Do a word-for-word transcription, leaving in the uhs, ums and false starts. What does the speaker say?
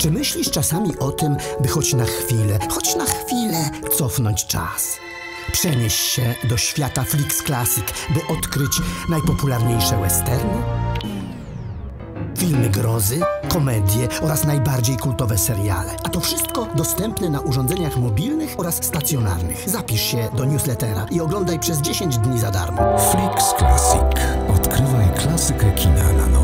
Czy myślisz czasami o tym, by choć na chwilę, choć na chwilę cofnąć czas? Przenieść się do świata Flix Classic, by odkryć najpopularniejsze westerny, filmy grozy, komedie oraz najbardziej kultowe seriale. A to wszystko dostępne na urządzeniach mobilnych oraz stacjonarnych. Zapisz się do newslettera i oglądaj przez dziesięć dni za darmo. Flix Classic. Odkrywaj klasykę kina na nowo.